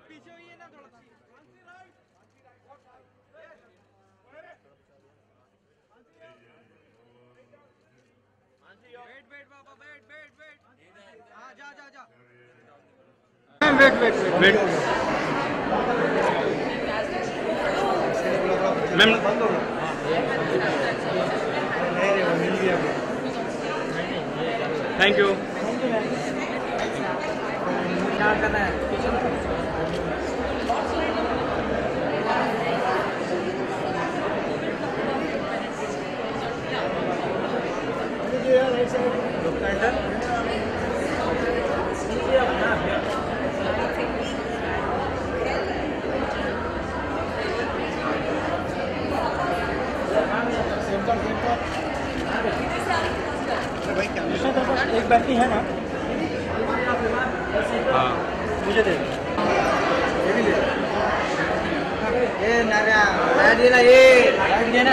पीछे होइए ना थोड़ा सा। वेट वेट बाबा वेट वेट वेट। हाँ जा जा जा। Wait wait wait. Ma'am thank you. क्या करना है? एक बैटरी है ना? हाँ मुझे दे। ये भी ले। ये नारा लाइट देना ये लाइट देना।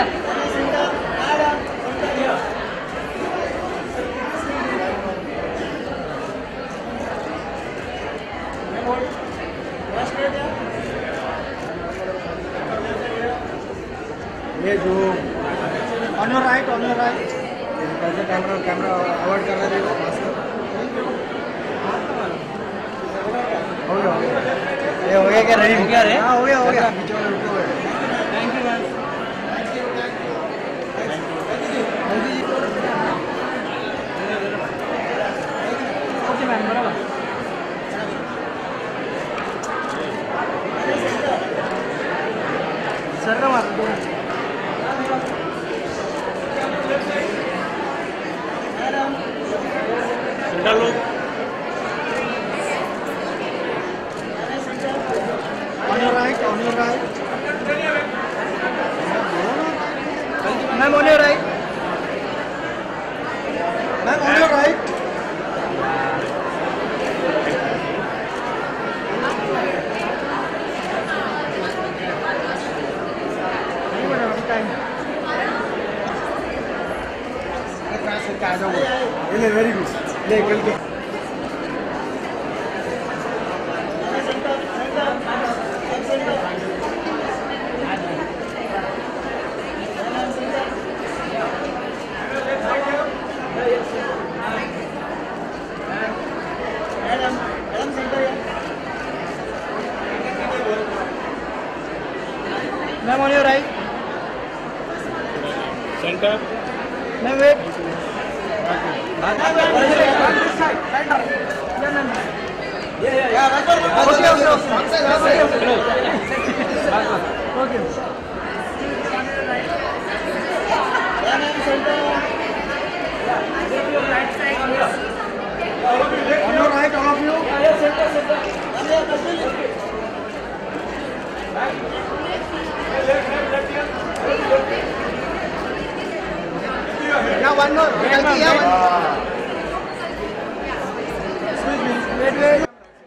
ये जो ऑन योर राइट कैसे कैमरा अवॉइड कर रहे हो? ये हो गया क्या? रेडी हो गया रे? हाँ हो गया thank you ma'am. Okay ma'am बराबर। सर का मार दो। डालो। On your right. Ma'am, on your right. Ma'am, on your right. Very good. Ma'am, on your right. Center. Ma'am, wait. Okay. On your right, all of you. Yeah, one more. Excuse me. Wait.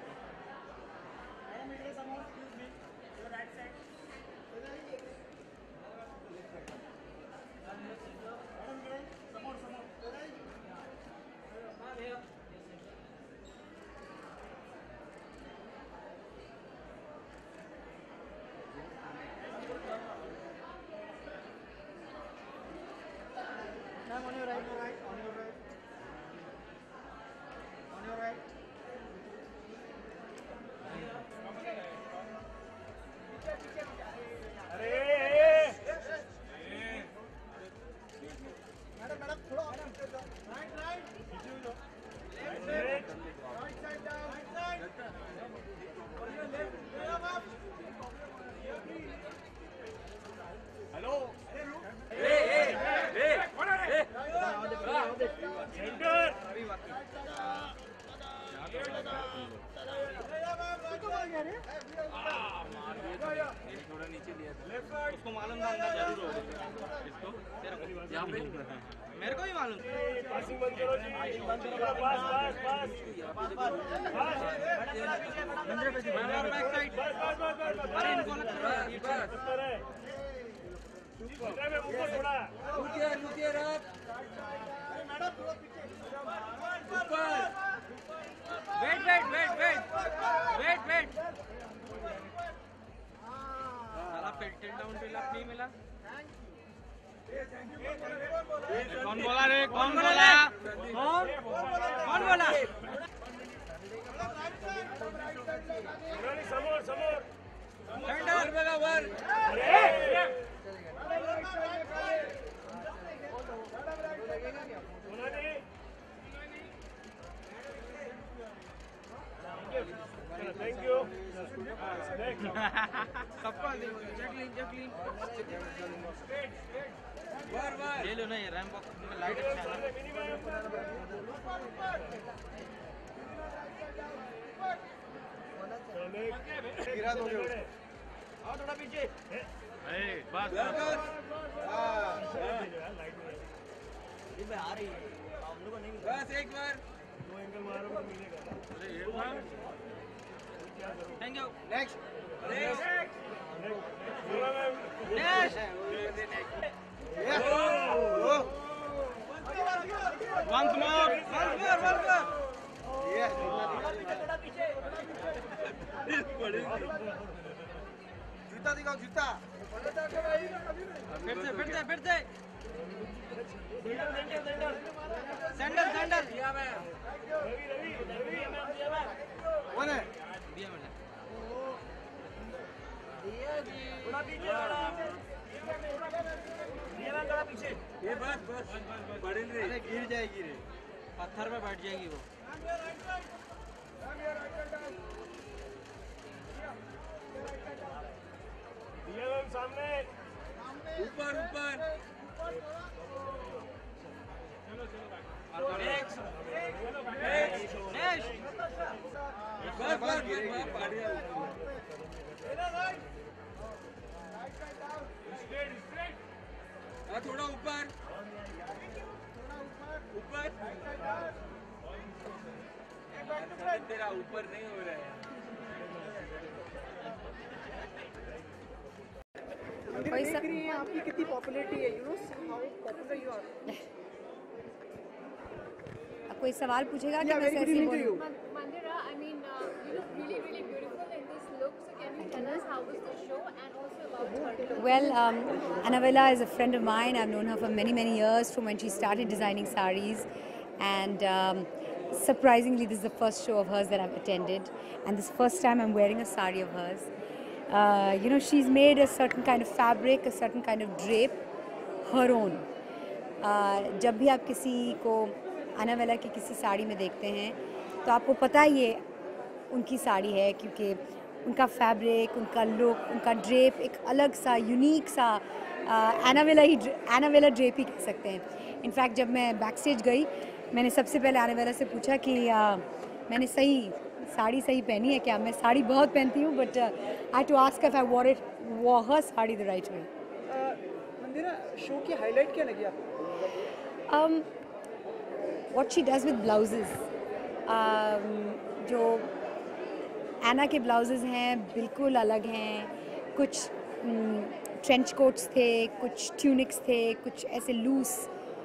Ma'am, on your right. थोड़ा नीचे लिया था उसको मालूम था अंदर जरूर होगा इसको तेरा यहाँ पे मेरे को भी मालूम wait wait wait wait wait wait कौन बोला रे? कौन बोला? कौन बोला? Thank you. सबको जैकलिन ले लो ना ये रैम बॉक्स में लाइट अच्छा है। गिरा दोगे वो। आओ थोड़ा पीछे। बस आ रही है हम लोग को नहीं बस एक बार दो एंगल मारो तो मिलेगा। Thank you next once more जूता दिखाओ जूता फिर से सैंडल कौन है दिया मैंने ये बस बड़े अरे गिर जाएगी रे पत्थर पे बैठ जाएगी वो सामने ऊपर बस थोड़ा ऊपर तेरा ऊपर नहीं हो रहा है आपकी कितनी पॉपुलैरिटी है you know how popular you are कोई सवाल पूछेगा कि मैं ऐसे बोलूं Mandira, I mean, you look really beautiful in this look. So can you tell us how was the show and also about her? Well, Annavella is a friend of mine. I've known her for many years from when she started designing saris, and surprisingly this is the first show of hers that I've attended, and this first time I'm wearing a sari of hers. You know, she's made a certain kind of fabric, a certain kind of drape, her own. जब भी आप किसी को Annavella की किसी साड़ी में देखते हैं तो आपको पता ही ये उनकी साड़ी है क्योंकि उनका फैब्रिक, उनका लुक, उनका ड्रेप एक अलग सा यूनिक सा Annavella ड्रेप ही कह सकते हैं। इनफैक्ट जब मैं बैक स्टेज गई मैंने सबसे पहले Annavella से पूछा कि मैंने साड़ी सही पहनी है क्या? मैं साड़ी बहुत पहनती हूँ but I to ask if I wore her sari the right way. Mandira show की हाईलाइट क्या लगी आपको? What she does with blouses, जो एना के ब्लाउजेज़ हैं बिल्कुल अलग हैं। कुछ ट्रेंच कोट्स थे, कुछ ट्यूनिक्स थे, कुछ ऐसे लूज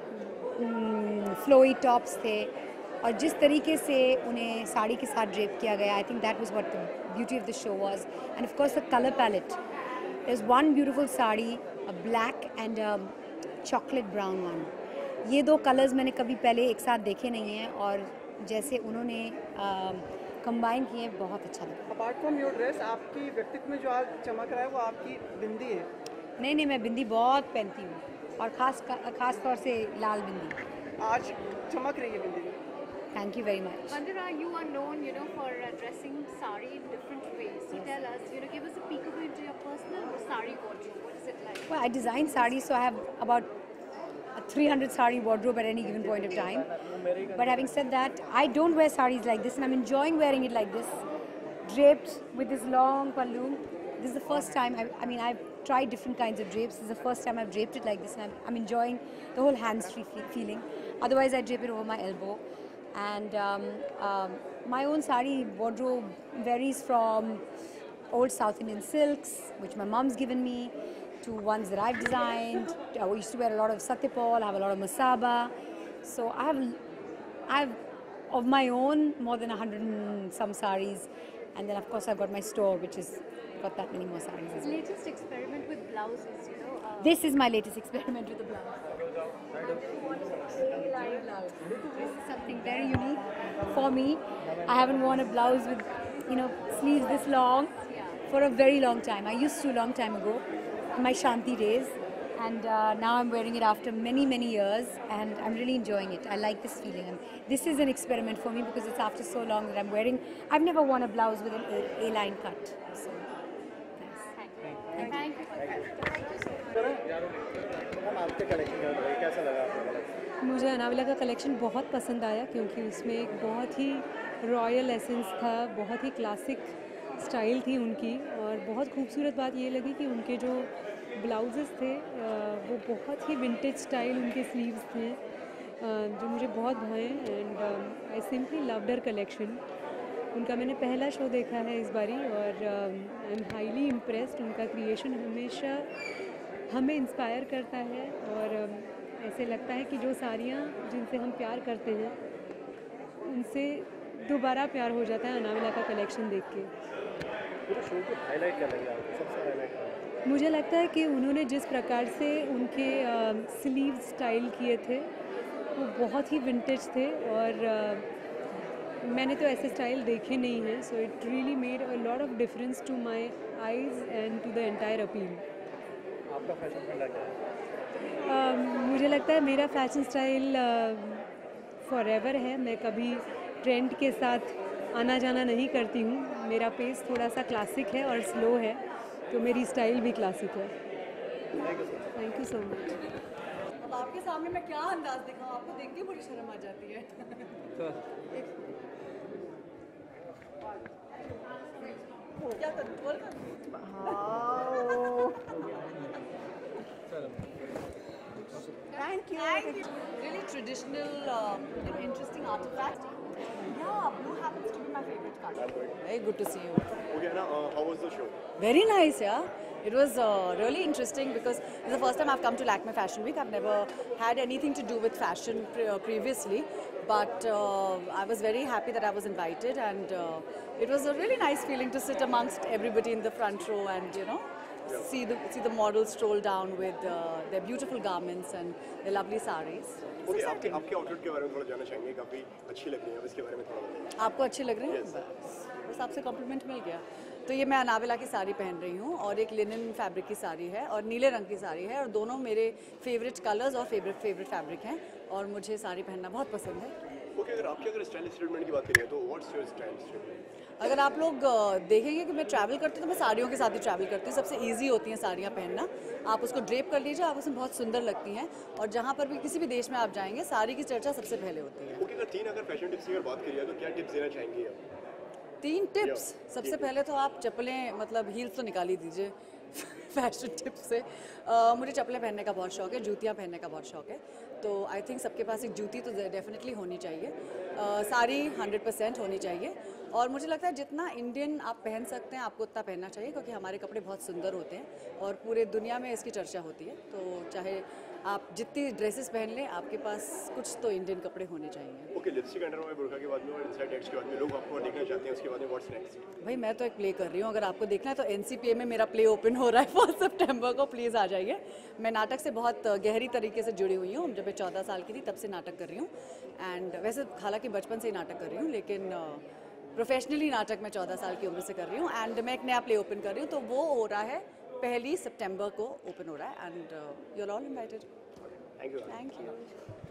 फ्लोई टॉप्स थे और जिस तरीके से उन्हें साड़ी के साथ ड्रेप किया गया I think that was what the beauty of the show was and of course the colour palette. There is one beautiful sari, a black and chocolate brown one. ये दो कलर्स मैंने कभी पहले एक साथ देखे नहीं हैं और जैसे उन्होंने कंबाइन किए बहुत अच्छा लगा। अपार्ट फ्रॉम योर ड्रेस आपकी व्यक्तित्व में जो आज चमक रहा है वो आपकी बिंदी है। नहीं मैं बिंदी बहुत पहनती हूँ और ख़ास तौर से लाल बिंदी। आज चमक रही है bindi. Thank you very much. Mandira, you are known, you know, for dressing sari in different ways. So tell us, you know, give us a peekaboo into your personal sari wardrobe. What is it like? Well, I design sarees, so I have about a 300 sari wardrobe at any given point of time. But having said that, I don't wear sarees like this, and I'm enjoying wearing it like this, draped with this long pallu. This is the first time. I mean, I've tried different kinds of drapes. This is the first time I've draped it like this, and I'm enjoying the whole hands-free feeling. Otherwise, I drape it over my elbow. And my own sari wardrobe varies from old South Indian silks, which my mom's given me, to ones that I've designed. I used to wear a lot of Satyapal, I have a lot of Masaba. So I have of my own more than 100 and some saris. And then of course I've got my store, which is got that many more sarees as well. Latest experiment with blouses, you know. This is my latest experiment with the blouse. This is something very unique for me. I haven't worn a blouse with, sleeves this long for a very long time. I used to a long time ago in my Shanti days, and now I'm wearing it after many, many years, and I'm really enjoying it. I like this feeling. And this is an experiment for me because it's after so long that I'm wearing. I've never worn a blouse with an A-line cut. So, Thank you. Ma'am आपके collection कैसा लगा आपको collection? मुझे अनाविला का collection बहुत पसंद आया क्योंकि उसमें एक बहुत ही रॉयल एसेंस था, बहुत ही क्लासिक स्टाइल थी उनकी, और बहुत खूबसूरत बात ये लगी कि उनके जो ब्लाउजेस थे वो बहुत ही विंटेज स्टाइल उनके स्लीव्स थे जो मुझे बहुत भाए, and I simply loved her collection. उनका मैंने पहला शो देखा है इस बारी और आई एम हाईली इम्प्रेस्ड। उनका क्रिएशन हमेशा हमें इंस्पायर करता है और ऐसे लगता है कि जो साड़ियाँ जिनसे हम प्यार करते हैं उनसे दोबारा प्यार हो जाता है अनाविला का कलेक्शन देख के। पूरे शो को हाईलाइट क्या लगा आपको, सबसे हाईलाइट? मुझे लगता है कि उन्होंने जिस प्रकार से उनके स्लीव स्टाइल किए थे वो बहुत ही विंटेज थे और मैंने तो ऐसे स्टाइल देखे नहीं हैं, so it really made a lot of difference to my eyes and to the entire appeal. आपका फैशन ट्रेंड क्या है? मुझे लगता है मेरा फैशन स्टाइल फॉरएवर है। मैं कभी ट्रेंड के साथ आना जाना नहीं करती हूँ। मेरा पेस थोड़ा सा क्लासिक है और स्लो है, तो मेरी स्टाइल भी क्लासिक है। Thank you so much. अब आपके सामने मैं क्या अंदाज दिखाऊं, आपको देख के बड़ी शर्म आ जाती है। क्या control Thank you. Really traditional, interesting artifact. Yeah, blue happens to be my favorite color. Very good to see you. Okay, now how was the show? Very nice, yeah. It was really interesting because it's the first time I've come to Lakme Fashion Week. I've never had anything to do with fashion previously, but I was very happy that I was invited, and it was a really nice feeling to sit amongst everybody in the front row and see the models stroll down with their beautiful garments and their lovely sarees. Okay, आपके outfit के बारे में थोड़ा जानना चाहेंगे, काफी अच्छी लग रही है, इसके बारे में थोड़ा बताइए। आपको अच्छी लग रही है? बस आपसे कॉम्प्लीमेंट मिल गया। तो ये मैं अनाविला की साड़ी पहन रही हूँ और एक लिनन फैब्रिक की साड़ी है और नीले रंग की साड़ी है, और दोनों मेरे फेवरेट कलर्स और फेवरेट फैब्रिक हैं और मुझे साड़ी पहनना बहुत पसंद है। ओके, अगर स्टाइल स्टेटमेंट की बात करें तो व्हाट्स योर स्टाइल स्टेटमेंट? अगर आप लोग देखेंगे कि मैं ट्रैवल करती हूँ तो मैं साड़ियों के साथ ही ट्रैवल करती हूँ। सबसे इजी होती हैं साड़ियाँ पहनना। आप उसको ड्रेप कर लीजिए, आप उसमें बहुत सुंदर लगती हैं, और जहाँ पर भी किसी भी देश में आप जाएंगे साड़ी की चर्चा सबसे पहले होती है। ओके, अगर फैशन टिप्स की अगर बात करिए तो क्या टिप्स देना चाहेंगी आप? 3 टिप्स। सबसे पहले तो आप चप्पलें, मतलब हील्स तो निकाल ही दीजिए फैशन टिप्स से। मुझे चप्पलें पहनने का बहुत शौक है, जूतियाँ पहनने का बहुत शौक है, तो आई थिंक सबके पास एक जूती तो डेफिनेटली होनी चाहिए। साड़ी 100% होनी चाहिए, और मुझे लगता है जितना इंडियन आप पहन सकते हैं आपको उतना पहनना चाहिए, क्योंकि हमारे कपड़े बहुत सुंदर होते हैं और पूरे दुनिया में इसकी चर्चा होती है। तो चाहे आप जितनी ड्रेसेस पहन लें, आपके पास कुछ तो इंडियन कपड़े होने चाहिए। ओके, लिपस्टिक, अंडरवेयर, बुर्का के बाद में और इनसाइड एक्स के बाद में लोग आपको देखना चाहते हैं, उसके बाद में व्हाट्स नेक्स्ट? भाई मैं तो एक प्ले कर रही हूँ, अगर आपको देखना है तो NCPA में मेरा प्ले ओपन हो रहा है 1 सितंबर को, प्लीज़ आ जाइए। मैं नाटक से बहुत गहरी तरीके से जुड़ी हुई हूँ। जब मैं 14 साल की थी तब से नाटक कर रही हूँ, एंड वैसे हालांकि बचपन से ही नाटक कर रही हूँ, लेकिन प्रोफेशनली नाटक मैं 14 साल की उम्र से कर रही हूँ, एंड मैं एक नया प्ले ओपन कर रही हूँ, तो वो हो रहा है 1 सितंबर को ओपन हो रहा है, and you are all invited. Thank you. Thank you.